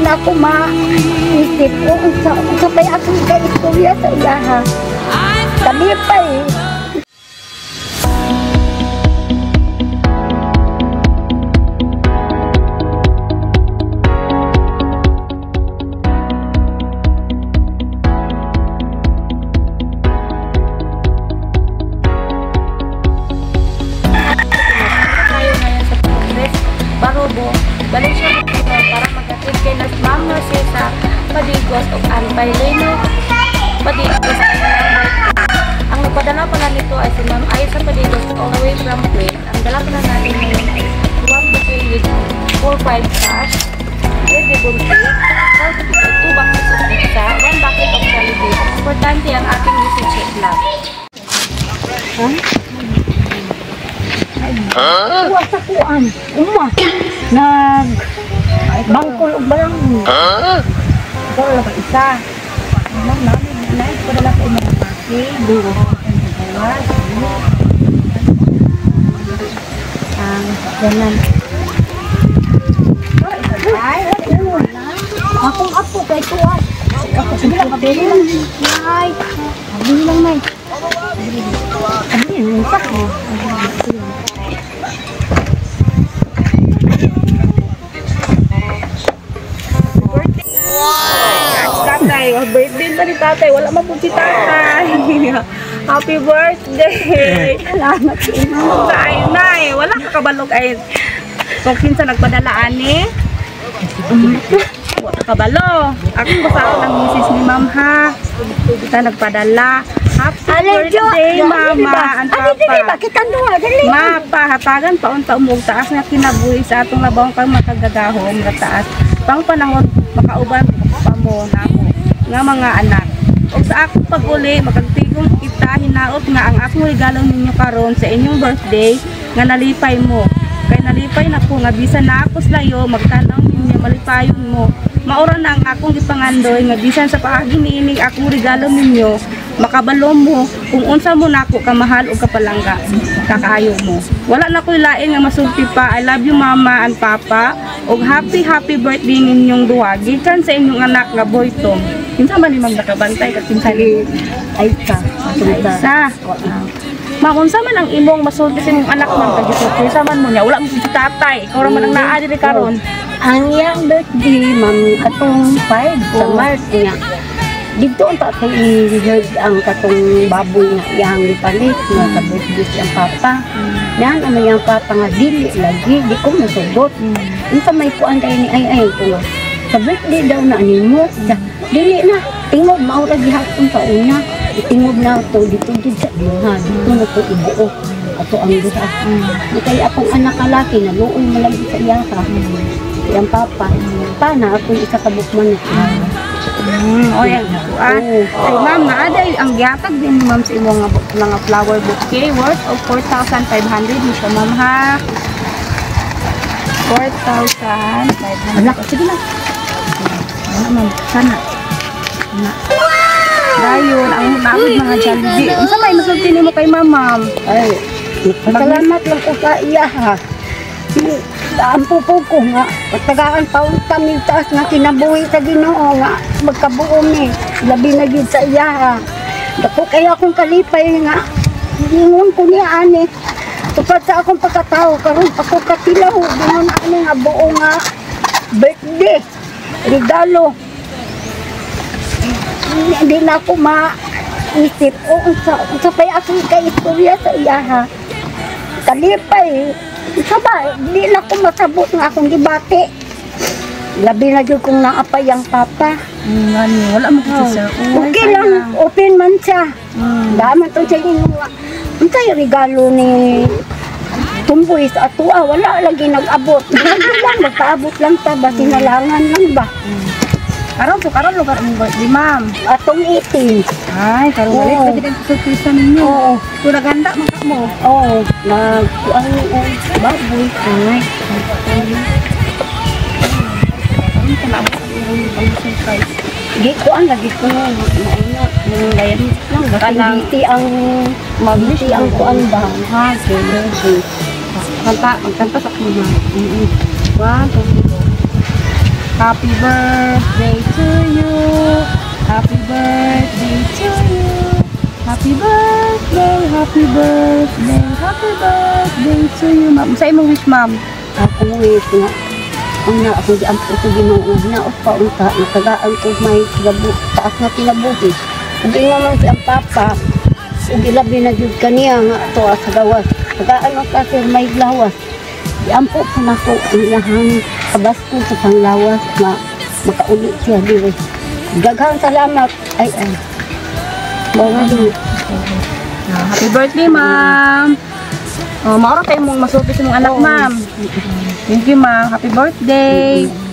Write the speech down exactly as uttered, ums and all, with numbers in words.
na ako maisip kung sa, sa may akong ka-istorya sa iyaha. Kalipay. Barubo, balik siya dito para mag-atid kay nas mama siya sa Padigos o Anbay Leno Padigos sa kanilang. Ang nagpadala pala nito ay si Ma'am ay sa Padigos all the way from Queen. Ang dala pala natin ngayon ay one bouquet with four five cash, ready bouquet, two buckets of pizza, one bucket of Jollibee. Importante ang ating message lang. Huh? Kuha sa kuan, uma, nag bangkol o barang. Ikaw lang pa isa. Ma'am, namin, namin, padala ko mga pake, dugo ko ang nagawas. Ang ganan. Ay, ano na? Akong apo kay tuwan. Ako sige lang, kabili lang. Ay, kabili lang, may. Kabili lang, sak mo. Tatay, birthday na ni tatay. Wala man po si tatay. Happy birthday! Salamat sa inyo. Ay, nay, wala ka kabalog ay. Kung kinsa nagpadalaan ni? Wala ka kabalo. Ako basta ako ng misis ni ma'am ha. Kita nagpadala. Happy birthday, mama and papa. Mapa, hatagan pa unta umog taas nga kinabuhi sa atong labawang pang makagagahom nga taas. Pang panahon makauban pa mo na mo nga mga anak. O sa akong pag-uli, magagtigong kita hinaot nga ang akong regalo ninyo karon sa inyong birthday nga nalipay mo. Kay nalipay na ko nga bisan na ako layo magtanaw ninyo malipayon mo. Maura na ang akong gipangandoy nga bisan sa paagi niining akong regalo ninyo makabalo mo kung unsa mo nako kamahal o kapalangga kakaayo mo. Wala na ko'y lain nga masulti pa. I love you mama and papa. Og happy happy birthday ninyong duha gikan sa inyong anak nga boy Tom. Kinsa man ni magdakabantay ka kinsa ni Aisa. Aisa. Ma unsa man ang imong masulti sa imong anak man kagisot. Kinsa man mo nya wala mo si tatay. Ikaw ra man ang naa diri karon. Ang iyang birthday ma'am katong five sa March niya. Dito ang tatay i-heard ang katong baboy nga iyang ipalit nga sa birthday siyang papa. Yan ang iyang papa nga dili lagi di ko nasugot. Unsa may kuan kay ni ay ay ko sa birthday daw na nimo dili na tingog mao ra gihapon pa una itingog na to dito gid sa duha dito na to ibuo ato ang duha di kay akong anak kalaki na luoy malagi sa iya ka iyang papa pana ako isa ka bukman Mm, oh yan. Ah, ay ma'am, naaday ang gihatag din ni ma'am sa imong mga, mga flower bouquet worth of four thousand five hundred nito ma'am ha. four thousand five hundred. Anak, sige lang. Ano ma'am, sana. Na. Dayon, ang naamid mga Jollibee. Unsa may masulti nimo kay ma'am ma'am? Ay, salamat lang ko sa iya ha. Daan po po ko nga, pagtagaan taon kami taas nga kinabuhi sa Ginoo nga, magkabuo ni, labi na gid sa iya ha. Dako kaya akong kalipay nga, hingon ko niya ani, tupad sa akong pagkatao, karon ako katilaw, gingon ani nga buo nga, birthday, regalo. Hindi na ako maisip, o sa, sa pay akong ka-istorya sa iya ha. Kalipay, saba, di na ko masabot nga akong gibati. Labi na dyan kung naapay ang papa. Mm, ngani, wala mo kasi sir. Okay lang, open man siya. Mm. Daman to siya yung ang tayo regalo ni Tumboy sa atua, wala lagi nag-abot. Hindi lang, magpaabot lang ta ba, sinalangan lang ba. Mm. Karon so karon lugar mo birthday ma'am. Atong eighteen. Ay, karon ulit lagi din surprise ninyo. Oo. So naganda man ka mo. Oo, nag ang baboy ay. Ang tanawag ang surprise. Di ko ang lagi ko na ano, yung layan lang Kanang magbiti ang magbiti ang kuan ba ha, sige. Kanta, magkanta sa kuma. Mm. One, two, Happy birthday to you. Happy birthday to you. Happy birthday, happy birthday, happy birthday to you, ma'am. Sa imong wish, ma'am? Ako wait nga. Ang na ako di ang ito ginuod na o pa unta nakagaan ko may kinabu taas na kinabuhi. Hindi nga man si ang papa. Ug ilabi na jud kaniya nga to sa gawas. Tagaan ang kasi may lawas. Di ampo ko na ko ang lahang kabasko sa panglawas nga makauli siya diri. Daghang salamat. Ay ay. Mga di. Happy birthday, ma'am. Oh, maura kayo mong masupi sa mong anak, ma'am. Thank you, ma'am. Happy birthday.